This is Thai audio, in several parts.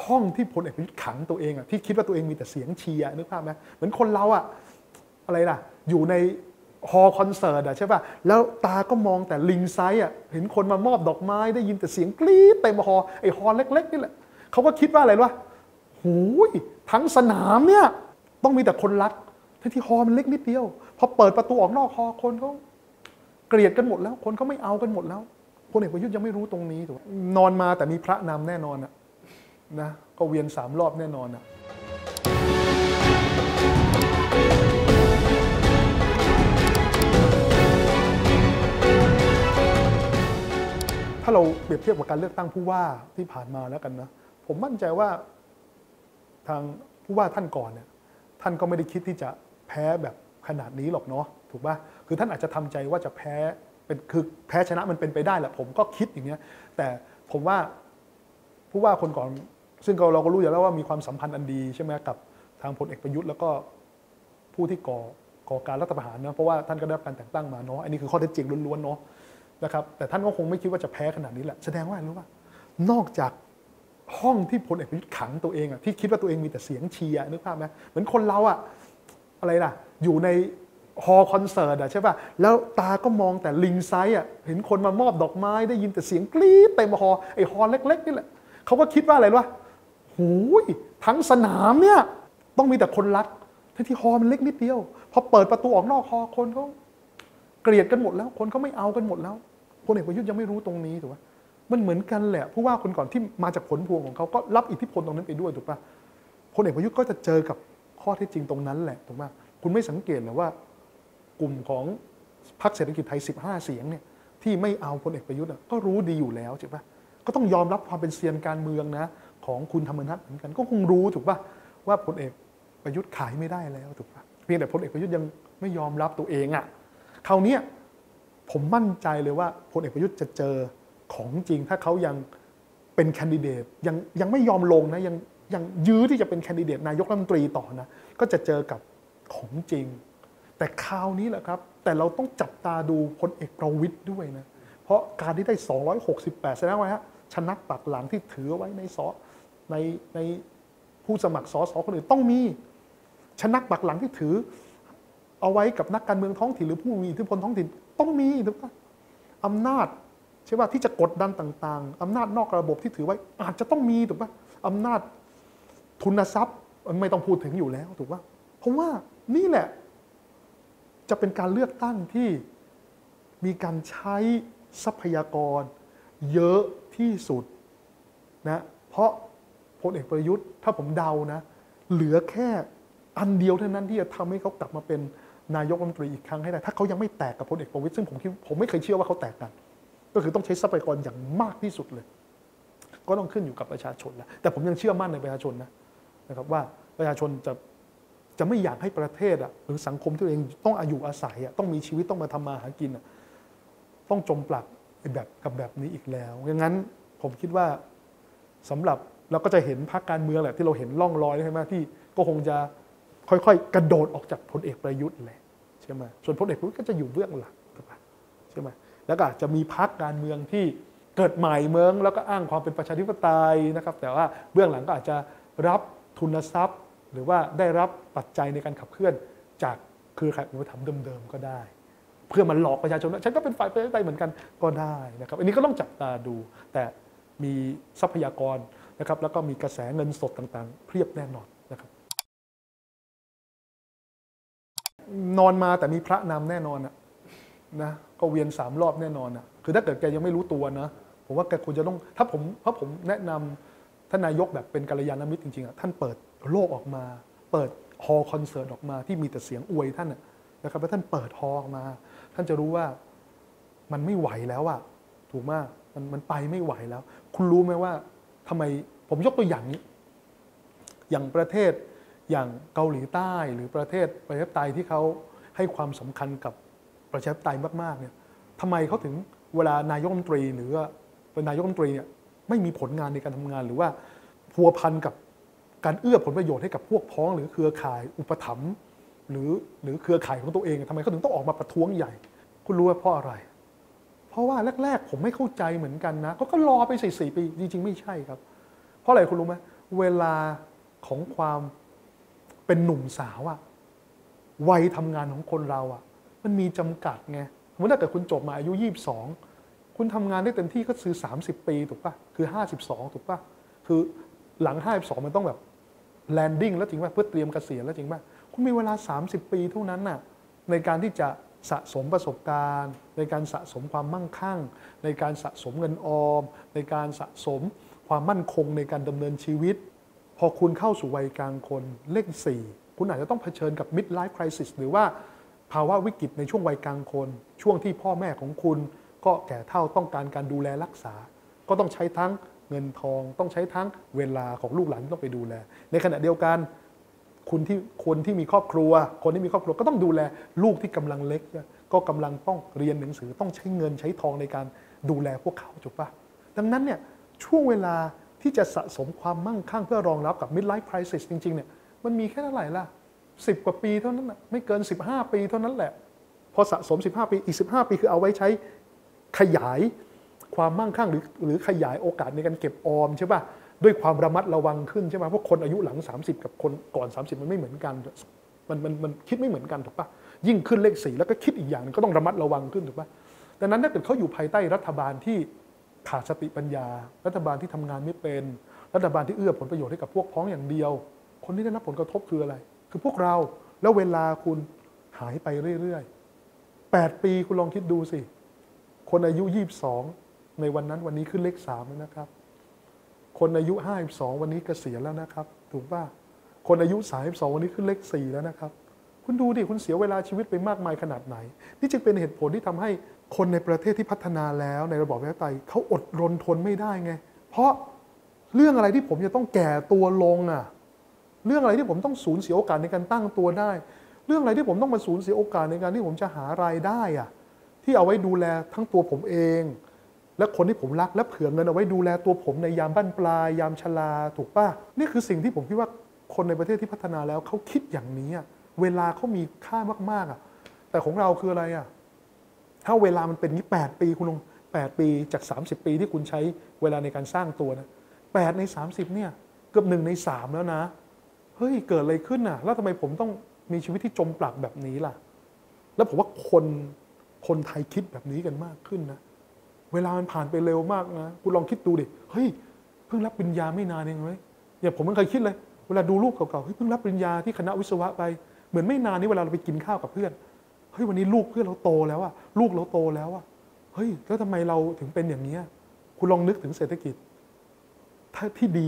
ห้องที่พลเอกประยุทธ์ขังตัวเองที่คิดว่าตัวเองมีแต่เสียงเชียร์นึกภาพไหมเหมือนคนเราอะไรล่ะอยู่ในฮอลล์คอนเสิร์ตใช่ป่ะแล้วตาก็มองแต่ลิงไซส์เห็นคนมามอบดอกไม้ได้ยินแต่เสียงกรี๊ดเต็มฮอลล์ไอฮอลล์เล็กๆนี่แหละเขาก็คิดว่าอะไรวะหูยทั้งสนามเนี่ยต้องมีแต่คนรักที่ฮอลล์มันเล็กนิดเดียวพอเปิดประตูออกนอกฮอลล์คนเขาเกลียดกันหมดแล้วคนเขาไม่เอากันหมดแล้วพลเอกประยุทธ์ยังไม่รู้ตรงนี้ถูกนอนมาแต่มีพระนำแน่นอนนะก็เวียน3 รอบแน่นอนถ้าเราเปรียบเทียบกับการเลือกตั้งผู้ว่าที่ผ่านมาแล้วกันนะผมมั่นใจว่าทางผู้ว่าท่านก่อนเนี่ยท่านก็ไม่ได้คิดที่จะแพ้แบบขนาดนี้หรอกเนาะถูกป่ะคือท่านอาจจะทำใจว่าจะแพ้คือแพ้ชนะมันเป็นไปได้แหละผมก็คิดอย่างเงี้ยแต่ผมว่าผู้ว่าคนก่อนซึ่งเราก็รู้อยู่แล้วว่ามีความสัมพันธ์อันดีใช่ไหมกับทางพลเอกประยุทธ์แล้วก็ผู้ที่ก่อการรัฐประหารนะเพราะว่าท่านก็ได้รับการแต่งตั้งมาเนาะอันนี้คือข้อเท็จจริงล้วนๆเนาะนะครับแต่ท่านก็คงไม่คิดว่าจะแพ้ขนาดนี้แหละแสดงว่ารู้ป่ะนอกจากห้องที่พลเอกประยุทธ์ขังตัวเองที่คิดว่าตัวเองมีแต่เสียงเชียร์นึกภาพไหมเหมือนคนเราอะไรล่ะอยู่ในฮอลล์คอนเสิร์ตใช่ป่ะแล้วตาก็มองแต่ลิงไซส์เห็นคนมามอบดอกไม้ได้ยินแต่เสียงกรี๊ดเต็มฮอลล์ไอฮอลล์เล็กๆนี่แหละเขาก็คิดว่าอะไรวะหูยทั้งสนามเนี่ยต้องมีแต่คนรักที่ฮอลล์มันเล็กนิดเดียวพอเปิดประตูออกนอกฮอลล์คนเขาเกลียดกันหมดแล้วคนเขาไม่เอากันหมดแล้วพลเอกประยุทธ์ยังไม่รู้ตรงนี้ถูกป่ะมันเหมือนกันแหละผู้ว่าคนก่อนที่มาจากผลพวงของเขาก็รับอิทธิพลตรงนั้นไปด้วยถูกป่ะพลเอกประยุทธ์ก็จะเจอกับข้อเท็จจริงตรงนั้นแหละถูกป่ะคุณไม่สังเกตหรือว่ากลุ่มของพรรคเศรษฐกิจไทย15 เสียงเนี่ยที่ไม่เอาพลเอกประยุทธ์ก็รู้ดีอยู่แล้วถูกป่ะก็ต้องยอมรับความเป็นเซียนการเมืองนะของคุณธรรมนัสเหมือนกันก็คงรู้ถูกป่ะว่าพลเอกประยุทธ์ขายไม่ได้แล้วถูกป่ะเพียงแต่พลเอกประยุทธ์ยังไม่ยอมรับตัวเองคราวนี้ผมมั่นใจเลยว่าพลเอกประยุทธ์จะเจอของจริงถ้าเขายังเป็นแคนดิเดตยังไม่ยอมลงนะยังยื้อที่จะเป็นแคนดิเดตนายกรัฐมนตรีต่อนะก็จะเจอกับของจริงแต่คราวนี้แหละครับแต่เราต้องจับตาดูพลเอกประวิตรด้วยนะเพราะการที่ได้268แสดงว่าชนะปักหลังที่ถือไว้ในผู้สมัครสสคนอื่นต้องมีชนะปักหลังที่ถือเอาไว้กับนักการเมืองท้องถิ่นหรือผู้มีอิทธิพลท้องถิ่นต้องมีถูกป่ะอำนาจใช่ป่ะที่จะกดดันต่างๆอำนาจนอกระบบที่ถือไว้อาจจะต้องมีถูกป่ะอำนาจทุนทรัพย์ไม่ต้องพูดถึงอยู่แล้วถูกป่ะเพราะว่านี่แหละจะเป็นการเลือกตั้งที่มีการใช้ทรัพยากรเยอะที่สุดนะเพราะพลเอกประยุทธ์ถ้าผมเดานะเหลือแค่อันเดียวเท่านั้นที่จะทำให้เขากลับมาเป็นนายกรัฐมนตรีอีกครั้งให้ได้ถ้าเขายังไม่แตกกับพลเอกประวิตรซึ่งผมไม่เคยเชื่อว่าเขาแตกกันก็คือต้องใช้ทรัพยากรอย่างมากที่สุดเลยก็ต้องขึ้นอยู่กับประชาชนแล้วแต่ผมยังเชื่อมั่นในประชาชนนะครับว่าประชาชนจะไม่อยากให้ประเทศหรือสังคมที่ตัวเองต้องอายุอาศัยต้องมีชีวิตต้องมาทำมาหากินต้องจมปลักแบบนี้อีกแล้วดังนั้นผมคิดว่าสำหรับเราก็จะเห็นพรรคการเมืองแหละที่เราเห็นร่องรอยใช่ไหมที่ก็คงจะค่อยๆกระโดดออกจากพลเอกประยุทธ์แหละใช่ไหมส่วนพลเอกประยุทธ์ก็จะอยู่เบื้องหลังใช่ไหมแล้วก็จะมีพรรคการเมืองที่เกิดใหม่เมืองแล้วก็อ้างความเป็นประชาธิปไตยนะครับแต่ว่าเบื้องหลังก็อาจจะรับทุนทรัพย์หรือว่าได้รับปัจจัยในการขับเคลื่อนจากเครือข่ายอุปถัมภ์เดิมๆก็ได้เพื่อมันหลอกประชาชนว่าฉันก็เป็นฝ่ายประชาธิปไตยเหมือนกันก็ได้นะครับอันนี้ก็ต้องจับตาดูแต่มีทรัพยากรนะครับแล้วก็มีกระแสเงินสดต่างๆเพียบแน่นอนนะครับนอนมาแต่มีพระนำแน่นอนนะก็เวียน3 รอบแน่นอนคือถ้าเกิดแกยังไม่รู้ตัวนะผมว่าแกควรจะต้องถ้าผมแนะนำท่านนายกแบบเป็นกัลยาณมิตรจริงๆท่านเปิดโลกออกมาเปิดฮอลล์คอนเสิร์ตออกมาที่มีแต่เสียงอวยท่านนะครับแล้วท่านเปิดฮอลล์ออกมาท่านจะรู้ว่ามันไม่ไหวแล้วถูกมากมันไปไม่ไหวแล้วคุณรู้ไหมว่าทำไมผมยกตัวอย่างนี้อย่างประเทศอย่างเกาหลีใต้หรือประเทศประชาธิปไตยที่เขาให้ความสำคัญกับประชาธิปไตยมากๆเนี่ยทำไมเขาถึงเวลานายกรัฐมนตรีหรือว่าเป็นนายกรัฐมนตรีเนี่ยไม่มีผลงานในการทำงานหรือว่าพัวพันกับการเอื้อผลประโยชน์ให้กับพวกพ้องหรือเครือข่ายอุปถัมภ์หรือเครือข่ายของตัวเองทำไมเขาถึงต้องออกมาประท้วงใหญ่คุณรู้ว่าเพราะอะไรเพราะว่าแรกๆผมไม่เข้าใจเหมือนกันนะก็รอไป4 ปีจริงๆไม่ใช่ครับเพราะอะไรคุณรู้ไหมเวลาของความเป็นหนุ่มสาวอะวัยทำงานของคนเราอะมันมีจำกัดไงสมมติถ้าเกิดคุณจบมาอายุ22คุณทำงานได้เต็มที่ก็คือ30 ปีถูกปะคือ52ถูกปะคือหลัง52มันต้องแบบแลนดิ้งแล้วจริงป่ะเพื่อเตรียมเกษียณแล้วจริงป่ะคุณมีเวลา30 ปีเท่านั้นน่ะในการที่จะสะสมประสบการณ์ในการสะสมความมั่งคั่งในการสะสมเงินออมในการสะสมความมั่นคงในการดำเนินชีวิตพอคุณเข้าสู่วัยกลางคนเลข4คุณอาจจะต้องเผชิญกับ mid life crisis หรือว่าภาวะวิกฤตในช่วงวัยกลางคนช่วงที่พ่อแม่ของคุณก็แก่เฒ่าต้องการการดูแลรักษาก็ต้องใช้ทั้งเงินทองต้องใช้ทั้งเวลาของลูกหลานที่ต้องไปดูแลในขณะเดียวกันคนที่มีครอบครัวก็ต้องดูแลลูกที่กำลังเล็กก็กำลังต้องเรียนหนังสือต้องใช้เงินใช้ทองในการดูแลพวกเขาถูกปะดังนั้นเนี่ยช่วงเวลาที่จะสะสมความมั่งคั่งเพื่อรองรับกับ midlife crisis จริงๆเนี่ยมันมีแค่เท่าไหร่ล่ะ10 กว่าปีเท่านั้นนะไม่เกิน15 ปีเท่านั้นแหละพอสะสม15 ปีอีก15 ปีคือเอาไว้ใช้ขยายความมั่งคั่งหรือขยายโอกาสในการเก็บออมใช่ป่ะด้วยความระมัดระวังขึ้นใช่ไหมเพราะคนอายุหลัง30กับคนก่อน30มันไม่เหมือนกันมันคิดไม่เหมือนกันถูกป่ะยิ่งขึ้นเลข4แล้วก็คิดอีกอย่างนึงก็ต้องระมัดระวังขึ้นถูกป่ะดังนั้นถ้าเกิดเขาอยู่ภายใต้รัฐบาลที่ขาดสติปัญญารัฐบาลที่ทำงานไม่เป็นรัฐบาลที่เอื้อผลประโยชน์ให้กับพวกพ้องอย่างเดียวคนที่ได้รับผลกระทบคืออะไรคือพวกเราแล้วเวลาคุณหายไปเรื่อยๆ8 ปีคุณลองคิดดูสิคนอายุ22ในวันนั้นวันนี้ขึ้นเลข3แล้วนะครับคนอายุ52วันนี้เกษียณแล้วนะครับถูกป่ะคนอายุ32วันนี้ขึ้นเลข4แล้วนะครับคุณดูดิคุณเสียเวลาชีวิตไปมากมายขนาดไหนนี่จึงเป็นเหตุผลที่ทำให้คนในประเทศที่พัฒนาแล้วในระบอบประชาธิปไตยเขาอดรนทนไม่ได้ไงเพราะเรื่องอะไรที่ผมจะต้องแก่ตัวลงอ่ะเรื่องอะไรที่ผมต้องสูญเสียโอกาสในการตั้งตัวได้เรื่องอะไรที่ผมต้องมาสูญเสียโอกาสในการที่ผมจะหารายได้อ่ะที่เอาไว้ดูแลทั้งตัวผมเองและคนที่ผมรักและเผื่อเงินเอาไว้ดูแลตัวผมในยามบั้นปลายยามชราถูกป่ะนี่คือสิ่งที่ผมคิดว่าคนในประเทศที่พัฒนาแล้วเขาคิดอย่างนี้เวลาเขามีค่ามากๆแต่ของเราคืออะไรถ้าเวลามันเป็นนี้8 ปีคุณลง8 ปีจาก30 ปีที่คุณใช้เวลาในการสร้างตัวนะ8 ใน 30เนี่ยเกือบ1 ใน 3แล้วนะเฮ้ยเกิดอะไรขึ้นแล้วทำไมผมต้องมีชีวิตที่จมปลักแบบนี้ล่ะแล้วผมว่าคนไทยคิดแบบนี้กันมากขึ้นนะเวลามันผ่านไปเร็วมากนะคุณลองคิดดูดิเฮ้ยเพิ่งรับปริญญาไม่นานเองเว้ยอย่างผมไม่เคยคิดเลยเวลาดูรูปเก่าๆเฮ้ยเพิ่งรับปริญญาที่คณะวิศวะไปเหมือนไม่นานนี้เวลาเราไปกินข้าวกับเพื่อนเฮ้ยวันนี้ลูกเพื่อนเราโตแล้วลูกเราโตแล้วเฮ้ยแล้วทำไมเราถึงเป็นอย่างนี้คุณลองนึกถึงเศรษฐกิจที่ดี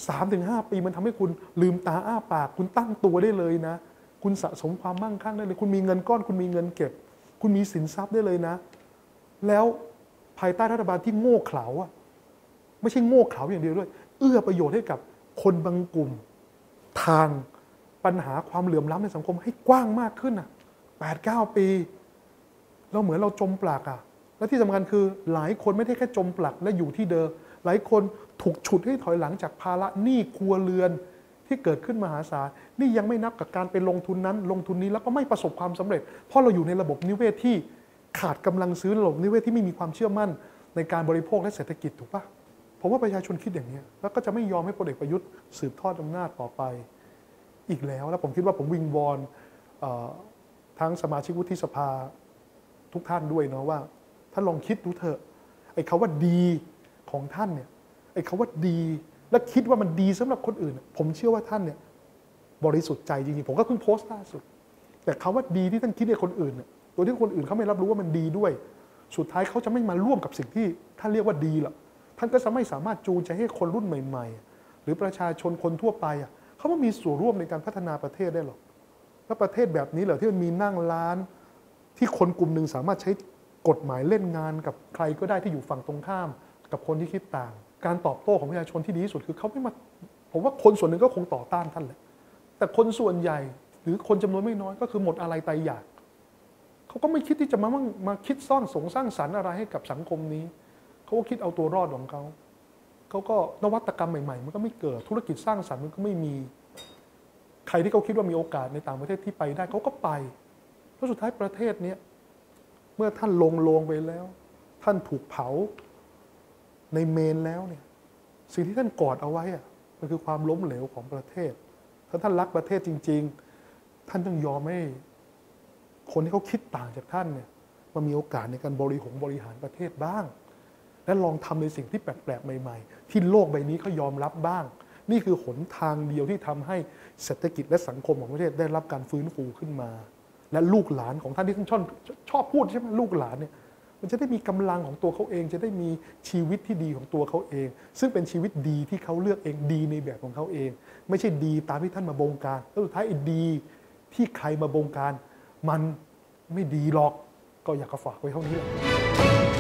3-5 ปีมันทำให้คุณลืมตาอ้าปากคุณตั้งตัวได้เลยนะคุณสะสมความมั่งคั่งได้เลยคุณมีเงินก้อนคุณมีเงินเก็บคุณมีสินทรัพย์ได้เลยนะแล้วภายใต้รัฐบาลที่โง่เขลาไม่ใช่โง่เขลาอย่างเดียวด้วยเอื้อประโยชน์ให้กับคนบางกลุ่มทางปัญหาความเหลื่อมล้ำในสังคมให้กว้างมากขึ้น8-9 ปีเราเหมือนเราจมปลักและที่สำคัญคือหลายคนไม่ได้แค่จมปลักและอยู่ที่เดิมหลายคนถูกฉุดให้ถอยหลังจากภาระหนี้ครัวเรือนที่เกิดขึ้นมหาศาลนี่ยังไม่นับกับการไปลงทุนนั้นลงทุนนี้แล้วก็ไม่ประสบความสำเร็จเพราะเราอยู่ในระบบนิเวศที่ขาดกำลังซื้อระบบนิเวศที่ไม่มีความเชื่อมั่นในการบริโภคและเศรษฐกิจถูกปะผมว่าประชาชนคิดอย่างนี้แล้วก็จะไม่ยอมให้พลเอกประยุทธ์สืบทอดอำนาจต่อไปอีกแล้วผมคิดว่าผมวิงวอนทั้งสมาชิกวุฒิสภาทุกท่านด้วยเนาะว่าท่านลองคิดดูเถอะไอ้คำว่าดีของท่านเนี่ยไอ้คำว่าดีและคิดว่ามันดีสำหรับคนอื่นผมเชื่อว่าท่านเนี่ยบริสุทธิ์ใจจริงๆผมก็เพิ่งโพสต์ล่าสุดแต่คำว่าดีที่ท่านคิดในคนอื่นโดยที่คนอื่นเขาไม่รับรู้ว่ามันดีด้วยสุดท้ายเขาจะไม่มาร่วมกับสิ่งที่ท่านเรียกว่าดีหรอกท่านก็จะไม่สามารถจูงใจให้คนรุ่นใหม่ๆหรือประชาชนคนทั่วไปเขาไม่มีส่วนร่วมในการพัฒนาประเทศได้หรอกแล้วประเทศแบบนี้เหรอที่มันมีนั่งร้านที่คนกลุ่มหนึ่งสามารถใช้กฎหมายเล่นงานกับใครก็ได้ที่อยู่ฝั่งตรงข้ามกับคนที่คิดต่างการตอบโต้ของประชาชนที่ดีที่สุดคือเขาไม่มาผมว่าคนส่วนหนึ่งก็คงต่อต้านท่านแหละแต่คนส่วนใหญ่หรือคนจำนวนไม่น้อยก็คือหมดอะไรตายอยากเขาก็ไม่คิดที่จะมาคิดสร้างสรรค์อะไรให้กับสังคมนี้เขาก็คิดเอาตัวรอดของเขาก็นวัตกรรมใหม่ๆมันก็ไม่เกิดธุรกิจสร้างสรรค์มันก็ไม่มีใครที่เขาคิดว่ามีโอกาสในต่างประเทศที่ไปได้เขาก็ไปเพราะสุดท้ายประเทศนี้เมื่อท่านลงไปแล้วท่านถูกเผาในเมนแล้วเนี่ยสิ่งที่ท่านกอดเอาไว้มันคือความล้มเหลวของประเทศถ้าท่านรักประเทศจริงๆท่านต้องยอมให้คนที่เขาคิดต่างจากท่านเนี่ยมามีโอกาสในการบริหารประเทศบ้างและลองทำในสิ่งที่แปลกๆใหม่ๆที่โลกใบนี้เขายอมรับบ้างนี่คือหนทางเดียวที่ทำให้เศรษฐกิจและสังคมของประเทศได้รับการฟื้นฟูขึ้นมาและลูกหลานของท่านที่ท่านชอบพูดใช่ไหมลูกหลานเนี่ยมันจะได้มีกำลังของตัวเขาเองจะได้มีชีวิตที่ดีของตัวเขาเองซึ่งเป็นชีวิตดีที่เขาเลือกเองดีในแบบของเขาเองไม่ใช่ดีตามที่ท่านมาบงการแล้วสุดท้ายไอ้ดีที่ใครมาบงการมันไม่ดีหรอกก็อยากจะฝากไว้เท่านี้แหละ